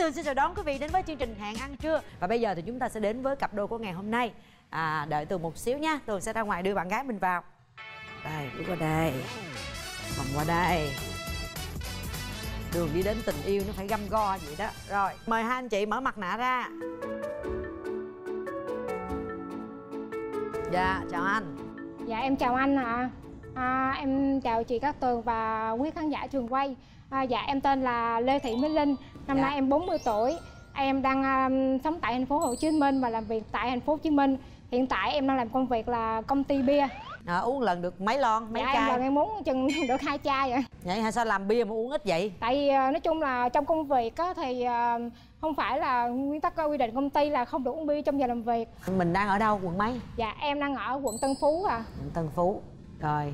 Tường xin chào đón quý vị đến với chương trình Hẹn Ăn Trưa. Và bây giờ thì chúng ta sẽ đến với cặp đôi của ngày hôm nay. Đợi Tường một xíu nha. Tường sẽ ra ngoài đưa bạn gái mình vào. Đây, bước qua đây, vòng qua đây. Đường đi đến tình yêu nó phải găm go vậy đó. Rồi, mời hai anh chị mở mặt nạ ra. Dạ, chào anh. Dạ em chào anh ạ. Em chào chị Cát Tường và quý khán giả trường quay. Dạ em tên là Lê Thị Mỹ Linh. Năm nay em 40 tuổi. Em đang sống tại thành phố Hồ Chí Minh và làm việc tại thành phố Hồ Chí Minh. Hiện tại em đang làm công việc là công ty bia. Uống lần được mấy lon, mấy chai? Em lần em uống chừng được 2 chai rồi. Vậy hay sao làm bia mà uống ít vậy? Tại vì nói chung là trong công việc á, thì không phải là nguyên tắc quy định công ty là không được uống bia trong giờ làm việc. Mình đang ở đâu, quận mấy? Dạ em đang ở quận Tân Phú ạ. Quận Tân Phú. Rồi.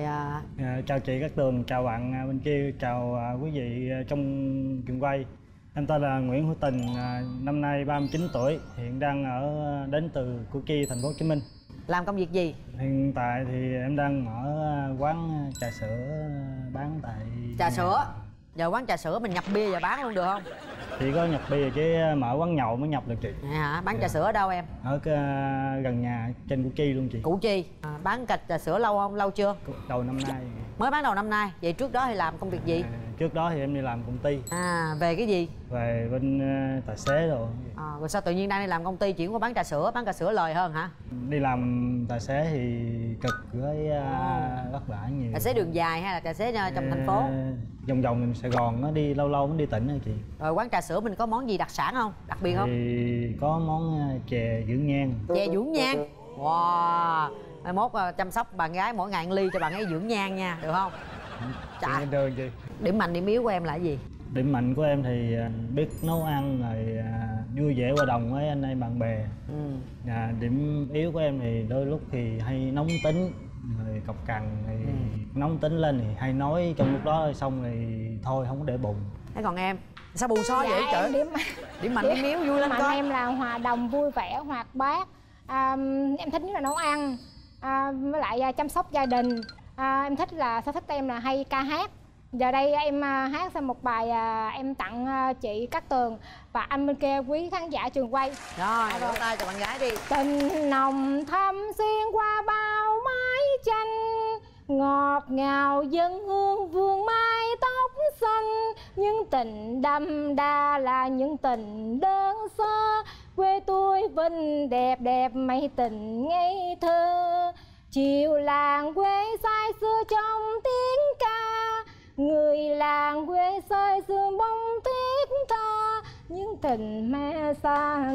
Chào chị Cát Tường, chào bạn bên kia, chào quý vị trong trường quay. Em tên là Nguyễn Hữu Tình, năm nay 39 tuổi, hiện đang đến từ Củ Chi, thành phố Hồ Chí Minh. Làm công việc gì? Hiện tại thì em đang mở quán trà sữa bán tại trà sữa. Giờ quán trà sữa mình nhập bia và bán luôn được không? Chỉ có nhập bia chứ mở quán nhậu mới nhập được chị. Hả? Bán trà sữa ở đâu em? Ở gần nhà trên Củ Chi luôn chị. Củ Chi. Bán trà sữa lâu không? Lâu chưa? Đầu năm nay. Mới bán đầu năm nay. Vậy trước đó thì làm công việc gì? Trước đó thì em đi làm công ty. Về cái gì? Về bên tài xế rồi. Rồi sao tự nhiên đang đi làm công ty chuyển qua bán trà sữa? Bán trà sữa lời hơn hả? Đi làm tài xế thì cực với vất vả nhiều. Tài xế đường dài hay là tài xế trong thành phố? Vòng vòng Sài Gòn nó đi lâu lâu mới đi tỉnh thôi chị. Rồi quán trà sữa mình có món gì đặc sản không? Đặc biệt không? Thì có món chè dưỡng nhan. Chè dưỡng nhan. Wow. Mai mốt chăm sóc bạn gái mỗi ngày 1 ly cho bạn ấy dưỡng nhan nha, được không? Bình thường chị. Điểm mạnh điểm yếu của em là cái gì? Điểm mạnh của em thì biết nấu ăn, rồi vui vẻ hòa đồng với anh em bạn bè. Điểm yếu của em thì đôi lúc thì hay nóng tính, rồi cọc cằn, thì nóng tính lên thì hay nói trong lúc đó, xong thì thôi không có để bụng. Thế còn em sao bù xo vậy trời? Điểm mạnh điểm yếu vui lên coi. Em là hòa đồng, vui vẻ, hoạt bát. Em thích nhất là nấu ăn, với lại chăm sóc gia đình. Em thích là sở thích em là hay ca hát. Giờ đây em hát xong một bài em tặng chị Cát Tường và anh bên kia quý khán giả trường quay. Rồi, vỗ tay cho bạn gái đi. Tình nồng thắm xuyên qua bao mái tranh, ngọt ngào dân hương vương mái tóc xanh. Những tình đậm đà là những tình đơn sơ, quê tôi Vinh đẹp đẹp mấy tình ngây thơ. Chiều làng quê say xưa trong tiếng ca, người làng quê say xưa bông tuyết tha. Những tình mẹ xa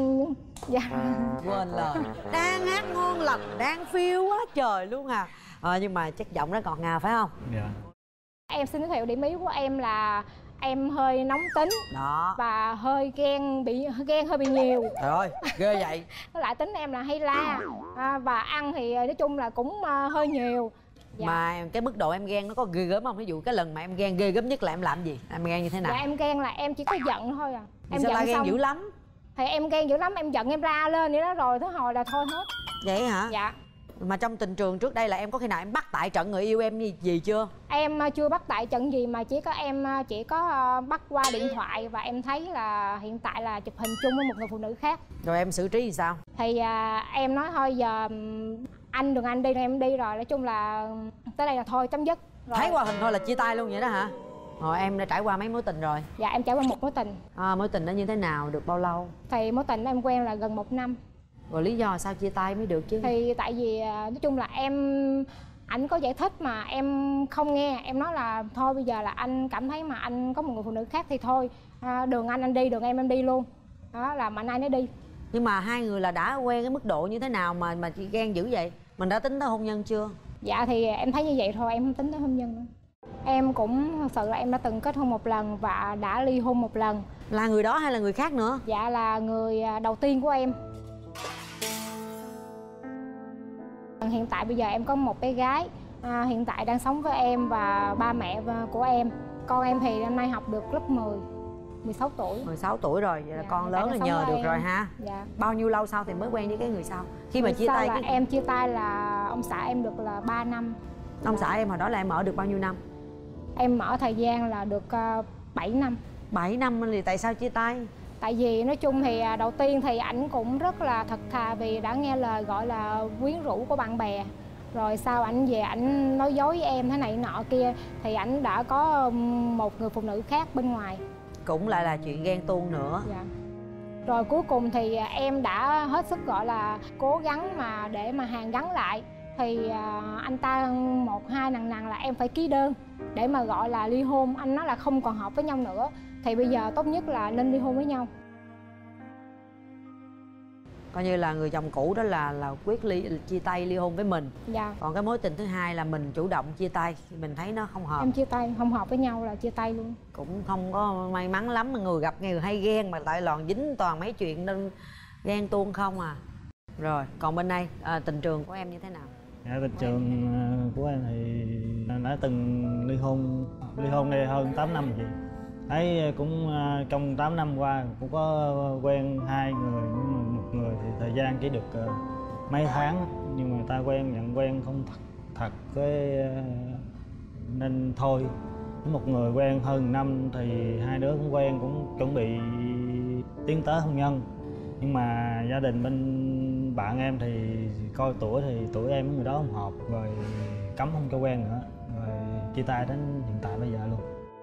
Quên lời. Đang hát ngon lành, đang phiêu quá trời luôn à. Nhưng mà chất giọng nó ngọt ngào phải không? Dạ. Em xin giới thiệu điểm yếu của em là em hơi nóng tính đó, và hơi ghen hơi bị nhiều. Trời ơi, ghê vậy. Với lại tính em là hay la, và ăn thì nói chung là cũng hơi nhiều. Mà cái mức độ em ghen nó có ghê gớm không? Ví dụ cái lần mà em ghen ghê gớm nhất là em làm gì? Em ghen như thế nào? Dạ em ghen là em chỉ có giận thôi à. Em sao la ghen dữ lắm? Thì em ghen dữ lắm, em giận em la lên vậy đó, rồi tới hồi là thôi hết. Vậy hả? Dạ. Mà trong tình trường trước đây là em có khi nào em bắt tại trận người yêu em gì chưa? Em chưa bắt tại trận gì, mà chỉ có bắt qua điện thoại và em thấy là hiện tại là chụp hình chung với một người phụ nữ khác. Rồi em xử trí thì sao? Thì em nói thôi giờ anh đừng anh đi, em đi rồi, nói chung là tới đây là thôi chấm dứt rồi. Thấy qua hình thôi là chia tay luôn vậy đó hả? Em đã trải qua mấy mối tình rồi? Dạ em trải qua một mối tình. Mối tình đó như thế nào, được bao lâu? Thì mối tình em quen là gần 1 năm. Rồi lý do sao chia tay mới được chứ? Thì tại vì nói chung là anh có giải thích mà em không nghe. Em nói là thôi bây giờ là anh cảm thấy mà anh có một người phụ nữ khác thì thôi, đường anh đi, đường em đi luôn. Đó là mạnh ai nấy đi. Nhưng mà hai người là đã quen cái mức độ như thế nào mà chị ghen dữ vậy? Mình đã tính tới hôn nhân chưa? Dạ thì em thấy như vậy thôi, em không tính tới hôn nhân nữa. Em cũng thật sự là em đã từng kết hôn 1 lần và đã ly hôn 1 lần. Là người đó hay là người khác nữa? Dạ là người đầu tiên của em. Hiện tại bây giờ em có một bé gái, hiện tại đang sống với em và ba mẹ của em. Con em thì năm nay học được lớp 10, 16 tuổi. 16 tuổi rồi, vậy là con lớn là nhờ được rồi ha. Dạ. Bao nhiêu lâu sau thì mới quen với cái người sau? Khi mà chia tay là em chia tay là ông xã em được là 3 năm. Ông xã em hồi đó là em ở được bao nhiêu năm? Em ở thời gian là được 7 năm. 7 năm thì tại sao chia tay? Tại vì nói chung thì đầu tiên thì ảnh cũng rất là thật thà vì đã nghe lời gọi là quyến rũ của bạn bè. Rồi sau ảnh về ảnh nói dối với em thế này nọ kia thì ảnh đã có một người phụ nữ khác bên ngoài. Cũng lại là chuyện ghen tuông nữa. Dạ. Rồi cuối cùng thì em đã hết sức gọi là cố gắng mà để mà hàn gắn lại. Thì anh ta một hai nằng là em phải ký đơn để mà gọi là ly hôn. Anh nói là không còn hợp với nhau nữa thì bây giờ tốt nhất là nên ly hôn với nhau. Coi như là người chồng cũ đó là quyết chia tay ly hôn với mình. Dạ. Còn cái mối tình thứ hai là mình chủ động chia tay, mình thấy nó không hợp. Em chia tay, không hợp với nhau là chia tay luôn. Cũng không có may mắn lắm, mà người gặp người hay ghen mà tại lòn dính toàn mấy chuyện nên ghen tuông không à. Rồi, còn bên đây tình trường của em như thế nào? Dạ, tình trường của em thì đã từng ly hôn đây hơn 8 năm chị. Thấy cũng trong 8 năm qua cũng có quen 2 người, nhưng mà một người thì thời gian chỉ được mấy tháng, nhưng mà người ta nhận quen không thật cái nên thôi. Một người quen hơn năm thì hai đứa cũng quen, cũng chuẩn bị tiến tới hôn nhân, nhưng mà gia đình bên bạn em thì coi tuổi thì tuổi em với người đó không hợp, rồi cấm không cho quen nữa, rồi chia tay đến hiện tại bây giờ luôn.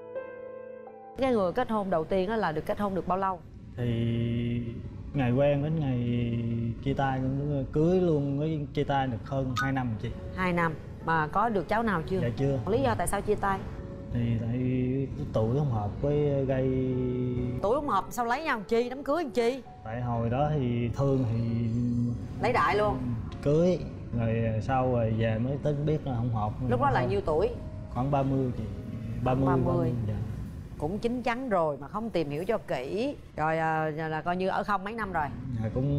Cái người kết hôn đầu tiên là được kết hôn được bao lâu? Thì ngày quen đến ngày chia tay, cưới luôn với chia tay được hơn 2 năm chị. 2 năm. Mà có được cháu nào chưa? Dạ chưa. Lý do tại sao chia tay? Thì tại tuổi không hợp với gây... Tuổi không hợp sao lấy nhau làm chi, đám cưới làm chi? Tại hồi đó thì thương thì... Lấy đại luôn? Cưới, rồi sau rồi về mới tính biết là không hợp. Lúc đó là nhiêu tuổi? Khoảng 30 chị. 30. Dạ. Cũng chín chắn rồi mà không tìm hiểu cho kỹ. Rồi là coi như ở không mấy năm rồi? Dạ, cũng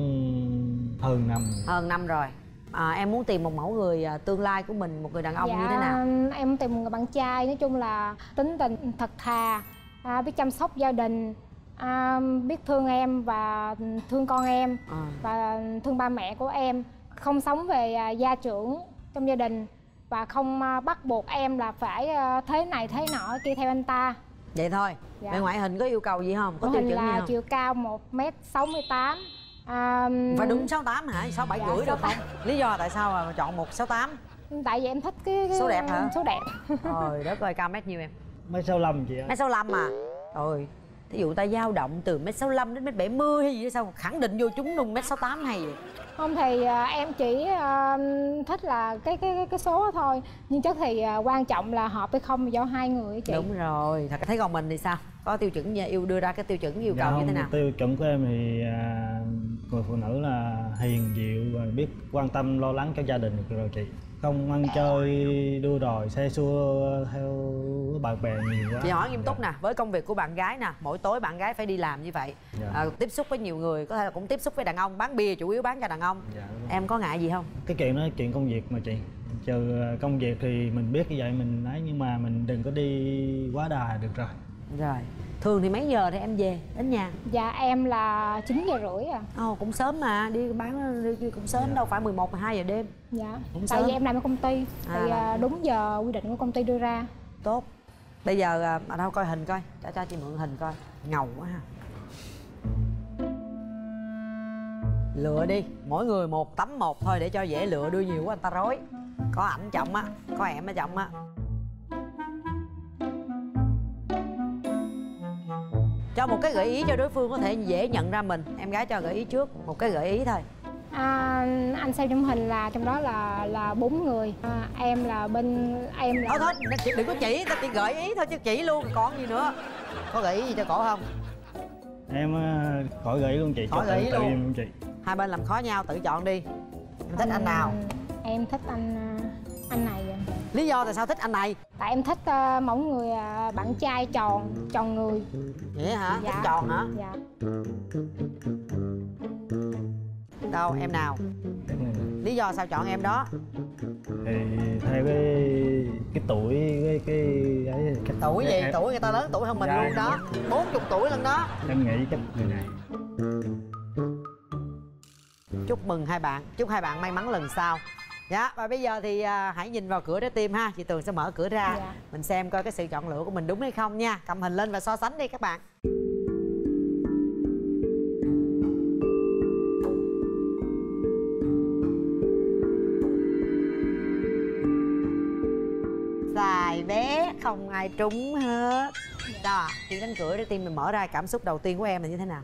hơn năm. Hơn năm rồi. Em muốn tìm một mẫu người tương lai của mình, một người đàn ông như thế nào? Em tìm một người bạn trai nói chung là tính tình thật thà, biết chăm sóc gia đình, biết thương em và thương con em, và thương ba mẹ của em, không sống về gia trưởng trong gia đình và không bắt buộc em là phải thế này thế nọ kia theo anh ta. Vậy thôi. Dạ. Về ngoại hình có yêu cầu gì không? Có tiêu chuẩn gì không? Chiều cao 1m68. Phải đúng 68 hả? 67 rưỡi được không? Lý do tại sao mà chọn 1m68? Tại vì em thích cái số đẹp hả? Số đẹp. Trời đất ơi, cao mét nhiêu em? 1m65 chị ạ. 1m65 à? Rồi, thí dụ ta dao động từ 1m65 đến 1m70 hay gì đó, sao khẳng định vô chúng luôn 1m68 hay vậy? Không thì em chỉ thích là cái số đó thôi, nhưng chắc thì quan trọng là hợp hay không do hai người chị. Đúng rồi. Thật thấy còn mình thì sao? Có tiêu chuẩn đưa ra cái tiêu chuẩn yêu cầu như thế nào? Tiêu chuẩn của em thì người phụ nữ là hiền dịu và biết quan tâm lo lắng cho gia đình được rồi chị. Không ăn chơi đua đòi xe xua theo bạn bè nhiều quá. Chị hỏi nghiêm túc nè, với công việc của bạn gái nè, mỗi tối bạn gái phải đi làm như vậy, tiếp xúc với nhiều người, có thể là cũng tiếp xúc với đàn ông, bán bia chủ yếu bán cho đàn ông. Em có ngại gì không? Cái chuyện đó chuyện công việc mà chị. Trừ công việc thì mình biết như vậy mình ấy, nhưng mà mình đừng có đi quá đà được rồi. Rồi. Thường thì mấy giờ thì em về đến nhà? Dạ em là 9h30 à. Cũng sớm mà, đi bán đi cũng sớm, đâu phải 11, 12 giờ đêm. Dạ. Cũng tại sớm. vì em làm ở công ty thì đúng giờ quy định của công ty đưa ra. Tốt. Bây giờ đâu coi hình coi, cho chị mượn hình coi. Ngầu quá ha. Lựa đi, mỗi người một tấm một thôi để cho dễ lựa, đưa nhiều quá người ta rối. Có ảnh chồng á, có em ở chồng á. Cho một cái gợi ý cho đối phương có thể dễ nhận ra mình. Em gái cho gợi ý trước, một cái gợi ý thôi. Anh xem trong hình là trong đó là 4 người. Em là bên em là... Thôi đừng có chỉ, ta chỉ gợi ý thôi chứ chỉ luôn còn gì nữa. Có gợi ý gì cho cổ không? Em khỏi gợi ý luôn chị. Khỏi gợi ý luôn chị. Hai bên làm khó nhau, tự chọn đi. Em thích anh nào? Em thích anh này. Lý do tại sao thích anh này? Tại em thích mẫu người bạn trai tròn người. Vậy hả? Dạ. Thích tròn hả? Dạ. Đâu em nào? Lý do sao chọn em đó? Thì theo cái tuổi cái Tuổi gì? Tuổi người ta lớn tuổi hơn mình luôn đó. 40 tuổi lần đó. Em nghĩ chắc người này. Chúc mừng hai bạn, chúc hai bạn may mắn lần sau. Dạ, và bây giờ thì hãy nhìn vào cửa để tìm ha. Chị Tường sẽ mở cửa ra. Dạ. Mình xem coi cái sự chọn lựa của mình đúng hay không nha. Cầm hình lên và so sánh đi các bạn. tài bé, không ai trúng hết. Đó, khi cánh cửa để tim mình mở ra, cảm xúc đầu tiên của em là như thế nào?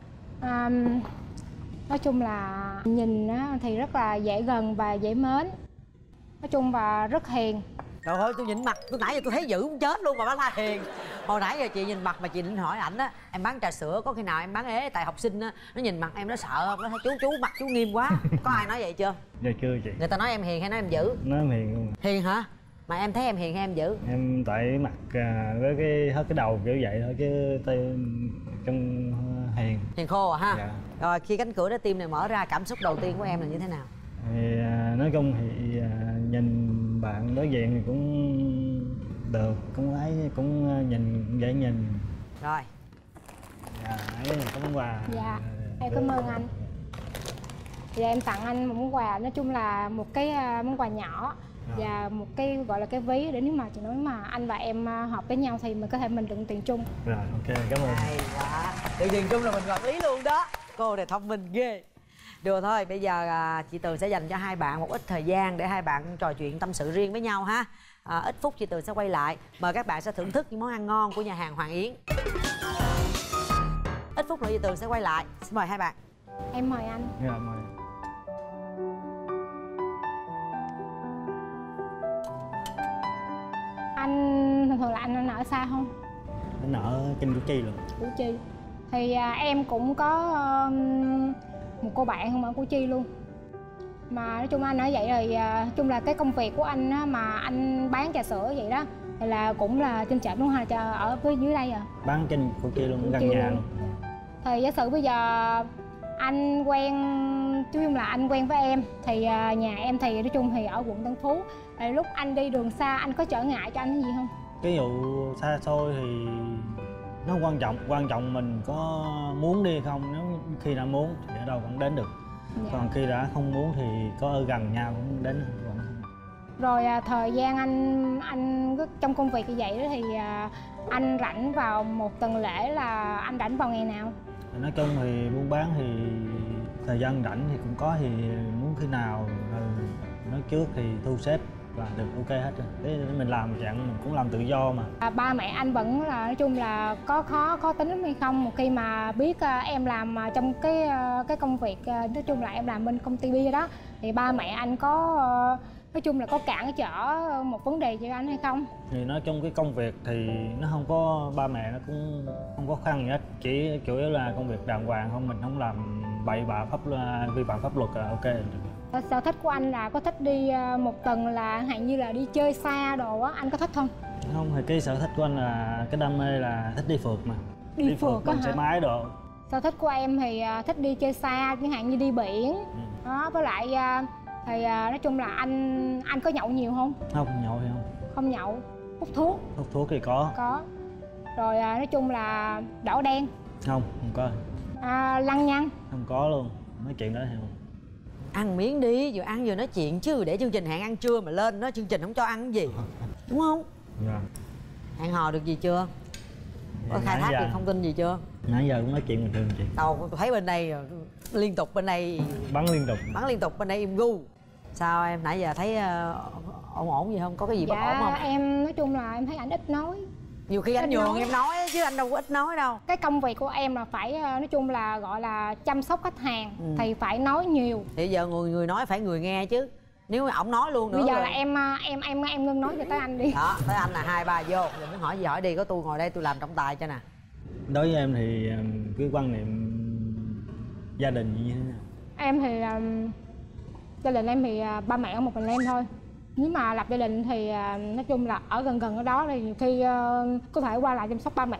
Nói chung là nhìn thì rất là dễ gần và dễ mến. Nói chung và rất hiền. Trời ơi, tôi nhìn mặt, tôi nãy giờ tôi thấy dữ muốn chết luôn mà bác la hiền. Hồi nãy giờ chị nhìn mặt mà chị định hỏi ảnh á, em bán trà sữa có khi nào em bán ế? Tại học sinh á, nó nhìn mặt em nó sợ không? Nó thấy chú mặt chú nghiêm quá. Có ai nói vậy chưa? Dạ chưa chị. Người ta nói em hiền hay nói em dữ? Nói em hiền luôn. Hiền hả? Mà em thấy em hiền hay em dữ? Em tại mặt với cái hết cái đầu kiểu vậy thôi chứ tay trong hiền. Hiền khô à ha? Dạ. Rồi khi cánh cửa trái tim này mở ra, cảm xúc đầu tiên của em là như thế nào? Thì nói chung thì nhìn bạn đối diện thì cũng được, cũng ấy, cũng nhìn cũng dễ nhìn. Rồi. Dạ, ấy có món quà. Dạ, em cảm ơn anh. Dạ, em tặng anh một món quà, nói chung là một cái món quà nhỏ và một cái gọi là cái ví để nếu mà chị nói mà anh và em hợp với nhau thì mình có thể mình đựng tiền chung. Rồi, ok, cảm ơn. Hay quá. Đựng tiền chung là mình quản lý luôn đó. Cô này thông minh ghê. Được thôi, bây giờ chị Tường sẽ dành cho hai bạn một ít thời gian để hai bạn trò chuyện tâm sự riêng với nhau ha. Ít phút chị Tường sẽ quay lại. Mời các bạn sẽ thưởng thức những món ăn ngon của nhà hàng Hoàng Yến. Ít phút nữa chị Tường sẽ quay lại. Xin mời hai bạn. Em mời anh. Dạ, mời. Anh thường thường là anh ở xa không? Anh ở trên Củ Chi luôn. Củ Chi. Thì em cũng có một cô bạn không ở Củ Chi luôn. Mà nói chung anh ở vậy rồi, nói chung là cái công việc của anh á, mà anh bán trà sữa vậy đó thì là cũng là trên trạm đúng không? Hay ở với dưới đây à? Bán trên Củ Chi luôn, gần Chi nhà luôn. luôn. Thì giả sử bây giờ anh quen, nói chung là anh quen với em thì nhà em thì nói chung thì ở quận Tân Phú. Thì lúc anh đi đường xa anh có trở ngại cho anh cái gì không? Cái vụ xa xôi thì nó không quan trọng mình có muốn đi không. Nếu khi đã muốn thì ở đâu vẫn đến được. Dạ. Còn khi đã không muốn thì có ở gần nhau cũng đến vẫn. Rồi thời gian anh trong công việc như vậy đó thì anh rảnh vào một tuần lễ là anh rảnh vào ngày nào? Nói chung thì buôn bán thì thời gian rảnh thì cũng có, thì muốn khi nào nói trước thì thu xếp là được ok hết rồi. Thế mình làm dạng mình cũng làm tự do mà. Ba mẹ anh vẫn là nói chung là có khó tính lắm hay không? Một khi mà biết em làm trong cái công việc nói chung là em làm bên công ty bia đó thì ba mẹ anh có nói chung là có cản trở một vấn đề cho anh hay không? Thì nói chung cái công việc thì nó không có, ba mẹ nó cũng không có khăn gì hết, chỉ chủ yếu là công việc đàng hoàng không, mình không làm bậy bạ vi phạm pháp luật là ok. Sở thích của anh là có thích đi một tuần là hạn như là đi chơi xa đồ á, anh có thích không? Không, thì cái sở thích của anh là cái đam mê là thích đi phượt mà. Đi phượt bằng xe máy đồ. Sở thích của em thì thích đi chơi xa, chẳng hạn như đi biển. Đó, với lại thì nói chung là anh có nhậu nhiều không? Không, nhậu thì không. Không nhậu. Hút thuốc? Hút thuốc thì có. Rồi nói chung là đổ đen? Không có. Lăng nhăng? Không có luôn, nói chuyện đó thì không. Ăn miếng đi, vừa ăn vừa nói chuyện chứ, để chương trình hẹn ăn trưa mà lên đó chương trình không cho ăn gì, đúng không? Dạ. Hẹn hò được gì chưa? Có khai thác được thông tin gì chưa? Nãy giờ cũng nói chuyện bình thường chị. Đâu, tôi thấy bên đây liên tục, bên đây Bắn liên tục, bên đây im gu. Sao em nãy giờ thấy ổn gì không? Có cái gì bất ổn không? Em nói chung là em thấy ảnh ít nói. Nhiều khi anh nhường em nói chứ anh đâu có ít nói đâu. Cái công việc của em là phải nói chung là gọi là chăm sóc khách hàng thì phải nói nhiều. Thì giờ người nói phải người nghe chứ. Nếu ổng nói luôn nữa bây giờ rồi. là em ngưng nói cho tới anh đi. Đó, tới anh là 2 3 vô. Giờ muốn hỏi gì hỏi đi, có tôi ngồi đây tôi làm trọng tài cho nè. Đối với em thì cái quan niệm gia đình như thế nào? Em thì gia đình em thì ba mẹ ở một mình em thôi. Nếu mà lập gia đình thì nói chung là ở gần ở đó thì nhiều khi có thể qua lại chăm sóc ba mẹ.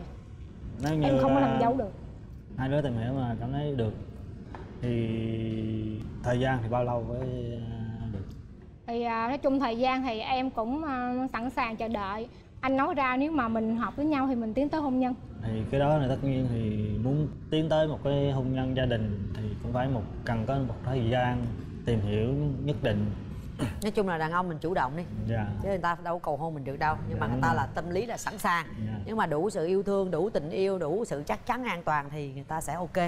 Em không có làm dâu được. Hai đứa tìm hiểu mà cảm thấy được thì thời gian thì bao lâu mới được? Thì nói chung thời gian thì em cũng sẵn sàng chờ đợi anh nói ra, nếu mà mình hợp với nhau thì mình tiến tới hôn nhân. Thì cái đó là tất nhiên, thì muốn tiến tới một cái hôn nhân gia đình thì cũng phải cần có một thời gian tìm hiểu nhất định. Nói chung là đàn ông mình chủ động đi. Dạ. Chứ người ta đâu có cầu hôn mình được đâu. Nhưng mà người ta là tâm lý là sẵn sàng. Dạ. Nhưng mà đủ sự yêu thương, đủ tình yêu, đủ sự chắc chắn an toàn thì người ta sẽ ok.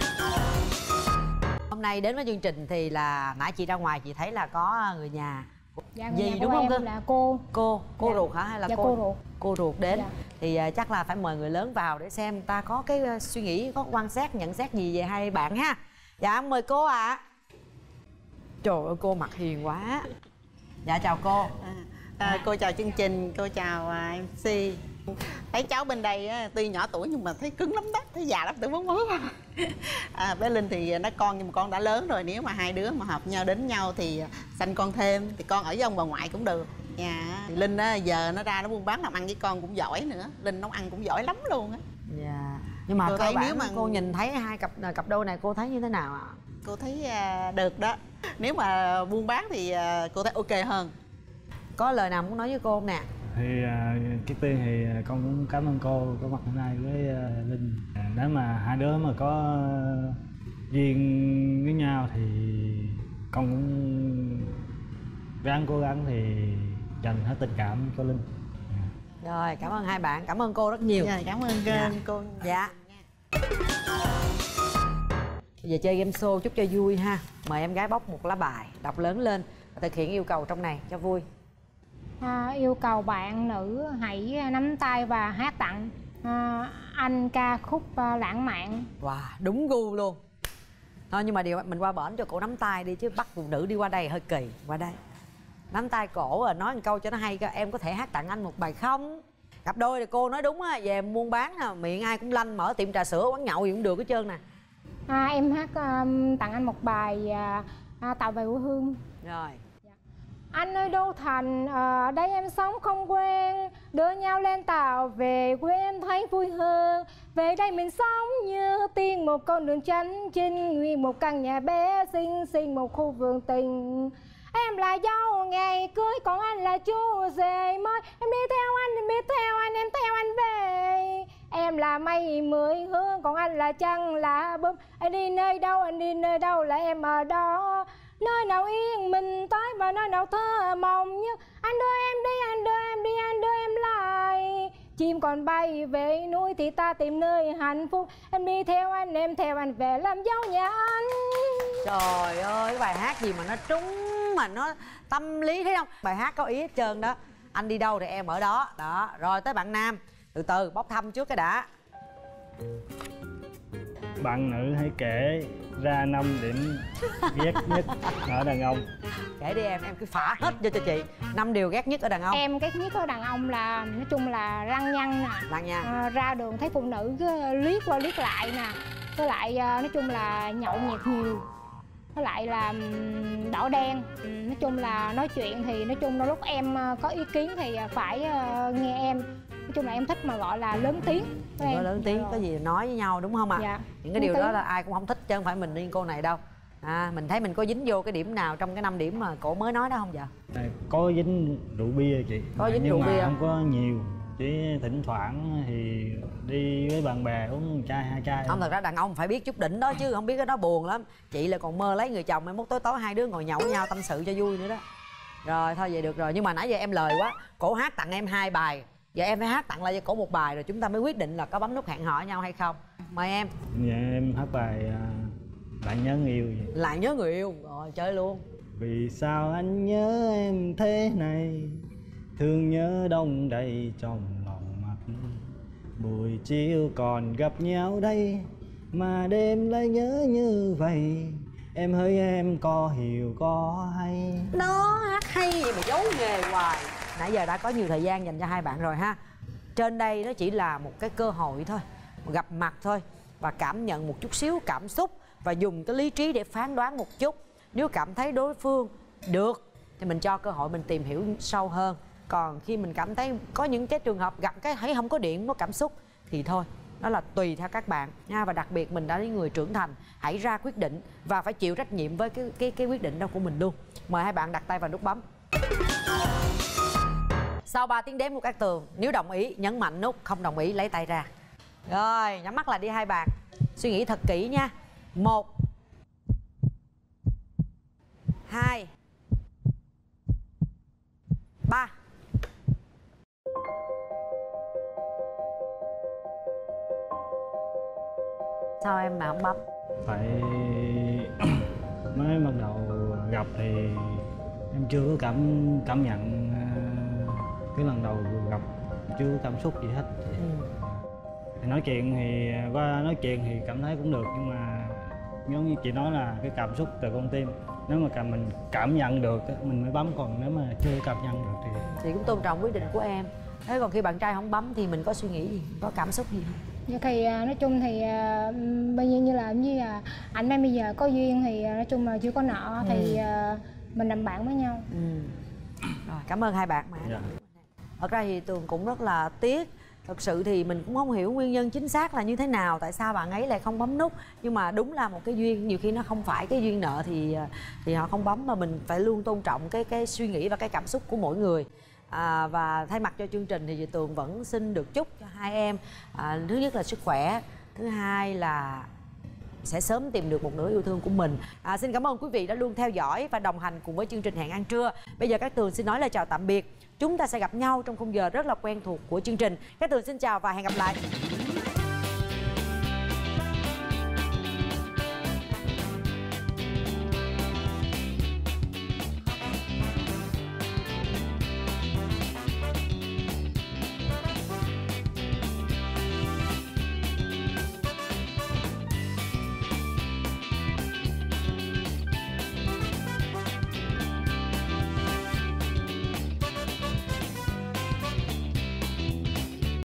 Hôm nay đến với chương trình thì là nãy chị ra ngoài chị thấy là có người nhà Dạ, người Dì nhà đúng của không em cơ? là cô. Cô Dạ. ruột hả hay là Dạ, cô ruột. Cô ruột đến. Dạ. Thì chắc là phải mời người lớn vào để xem ta có cái suy nghĩ, có quan sát, nhận xét gì về hai bạn ha. Dạ mời cô ạ. Trời ơi cô mặt hiền quá. Dạ chào cô. Cô chào chương trình, cô chào MC. Thấy cháu bên đây á, tuy nhỏ tuổi nhưng mà thấy cứng lắm đó, thấy già lắm, tưởng bóng bóng. Bé Linh thì nó con nhưng mà con đã lớn rồi, nếu mà hai đứa mà hợp nhau đến nhau thì sanh con thêm thì con ở với ông bà ngoại cũng được. Thì Linh á, giờ nó ra nó buôn bán làm ăn với con cũng giỏi nữa, Linh nấu ăn cũng giỏi lắm luôn á. Dạ. Nhưng mà Cô cơ thấy bản nếu mà cô nhìn thấy hai cặp đôi này cô thấy như thế nào ạ? Cô thấy được đó. Nếu mà buôn bán thì cô thấy ok hơn. Có lời nào muốn nói với cô không nè? Thì trước tiên thì con cũng cảm ơn cô có mặt hôm nay với Linh. Nếu mà hai đứa mà có duyên với nhau thì con cũng ráng cố gắng thì dành hết tình cảm cho Linh. Rồi cảm ơn hai bạn, cảm ơn cô rất nhiều. Dạ, cảm ơn cô. Dạ. Bây giờ chơi game show chút cho vui ha. Mời em gái bóc một lá bài, đọc lớn lên và thực hiện yêu cầu trong này cho vui. Yêu cầu bạn nữ hãy nắm tay và hát tặng anh ca khúc lãng mạn. Wow, đúng gu luôn. Thôi nhưng mà điều mình qua bển cho cổ nắm tay đi chứ bắt phụ nữ đi qua đây hơi kỳ. Qua đây nắm tay cổ rồi nói một câu cho nó hay coi. Em có thể hát tặng anh một bài không? Cặp đôi thì cô nói đúng á, về buôn bán nè, miệng ai cũng lanh, mở tiệm trà sữa quán nhậu gì cũng được hết trơn nè. Em hát tặng anh một bài Tàu về quê hương. Rồi. Anh ơi Đô Thành, ở đây em sống không quen, đưa nhau lên tàu về quê em thấy vui hơn. Về đây mình sống như tiên, một con đường chánh chinh, nguyên một căn nhà bé xinh xinh, một khu vườn tình. Em là dâu ngày cưới, còn anh là chú rể mới. Em đi theo anh, em đi theo anh, em theo anh về. Em là mây mười hương, còn anh là trăng là bướm. Anh đi nơi đâu, anh đi nơi đâu là em ở đó. Nơi nào yên mình tới và nơi nào thơ mộng như. Anh đưa em đi, anh đưa em đi, anh đưa em lại. Chim còn bay về núi thì ta tìm nơi hạnh phúc. Em đi theo anh, em theo anh về làm dâu nhà anh. Trời ơi, cái bài hát gì mà nó trúng, mà nó tâm lý thấy không? Bài hát có ý hết trơn đó. Anh đi đâu thì em ở đó. Đó, rồi tới bạn nam. Từ từ, bốc thăm trước cái đã. Bạn nữ hãy kể ra 5 điểm ghét nhất ở đàn ông. Kể đi em cứ phả hết vô cho chị 5 điều ghét nhất ở đàn ông. Em ghét nhất ở đàn ông là nói chung là răng nhăn nè. Lăng nha. Ra đường thấy phụ nữ cứ liếc qua liếc lại nè. Với lại nói chung là nhậu nhẹt nhiều. Với lại là đỏ đen. Nói chung là nói chuyện thì nói chung đôi lúc em có ý kiến thì phải nghe em. Nói chung là em thích mà gọi là lớn tiếng. Đừng có lớn tiếng, rồi. có gì nói với nhau đúng không ạ? Dạ. Những cái điều đó là ai cũng không thích chứ không phải mình riêng cô này đâu. Mình thấy mình có dính vô cái điểm nào trong cái 5 điểm mà cổ mới nói đó không vậy? Có dính rượu bia chị. Có dính nhưng rượu mà bia. không có nhiều, chỉ thỉnh thoảng thì đi với bạn bè uống 1 chai 2 chai. Không, thật ra đàn ông phải biết chút đỉnh đó chứ không biết cái đó buồn lắm. Chị là còn mơ lấy người chồng, mai mốt tối tối hai đứa ngồi nhậu với nhau tâm sự cho vui nữa đó. Rồi thôi vậy được rồi, nhưng mà nãy giờ em lời quá. Cổ hát tặng em 2 bài, giờ em phải hát tặng lại cho cổ 1 bài rồi chúng ta mới quyết định là có bấm nút hẹn hò nhau hay không. Mời em. Dạ em hát bài Lại Nhớ Người Yêu vậy. Lại nhớ người yêu, rồi chơi luôn. Vì sao anh nhớ em thế này, thương nhớ đông đầy trong lòng mặt. Buổi chiều còn gặp nhau đây, mà đêm lại nhớ như vậy. Em hỡi em có hiểu có hay. Đó, hát hay gì mà giấu nghề hoài. Nãy giờ đã có nhiều thời gian dành cho hai bạn rồi ha. Trên đây nó chỉ là một cái cơ hội thôi, gặp mặt thôi, và cảm nhận một chút xíu cảm xúc và dùng cái lý trí để phán đoán một chút. Nếu cảm thấy đối phương được thì mình cho cơ hội mình tìm hiểu sâu hơn. Còn khi mình cảm thấy có những cái trường hợp gặp cái thấy không có điện, không có cảm xúc thì thôi, đó là tùy theo các bạn nha. Và đặc biệt mình đã là người trưởng thành, hãy ra quyết định và phải chịu trách nhiệm với cái quyết định đó của mình luôn. Mời hai bạn đặt tay vào nút bấm. Sau 3 tiếng đếm của các tường, nếu đồng ý nhấn mạnh nút, không đồng ý lấy tay ra. Rồi, nhắm mắt lại đi hai bạn. Suy nghĩ thật kỹ nha. 1 2 3. Sao em mà không bấm? Tại mới bắt đầu gặp thì em chưa có cảm nhận cái lần đầu gặp, chưa có cảm xúc gì hết. Thì nói chuyện thì qua nói chuyện thì cảm thấy cũng được, nhưng mà giống như chị nói là cái cảm xúc từ con tim, nếu mà mình cảm nhận được mình mới bấm, còn nếu mà chưa cảm nhận được thì cũng tôn trọng quyết định của em. Thế còn khi bạn trai không bấm thì mình có suy nghĩ gì, có cảm xúc gì không? Dạ thì nói chung thì bây giờ như là anh em bây giờ có duyên thì nói chung là chưa có nợ thì mình làm bạn với nhau. Rồi, cảm ơn hai bạn mà. Dạ. Thật ra thì Tường cũng rất là tiếc. Thật sự thì mình cũng không hiểu nguyên nhân chính xác là như thế nào, tại sao bạn ấy lại không bấm nút. Nhưng mà đúng là một cái duyên, nhiều khi nó không phải cái duyên nợ thì họ không bấm, mà mình phải luôn tôn trọng cái suy nghĩ và cái cảm xúc của mỗi người. Và thay mặt cho chương trình thì Tường vẫn xin được chúc cho hai em thứ nhất là sức khỏe, thứ hai là sẽ sớm tìm được một nửa yêu thương của mình. Xin cảm ơn quý vị đã luôn theo dõi và đồng hành cùng với chương trình Hẹn Ăn Trưa. Bây giờ Cát Tường xin nói lời chào tạm biệt. Chúng ta sẽ gặp nhau trong khung giờ rất là quen thuộc của chương trình. Cát Tường xin chào và hẹn gặp lại.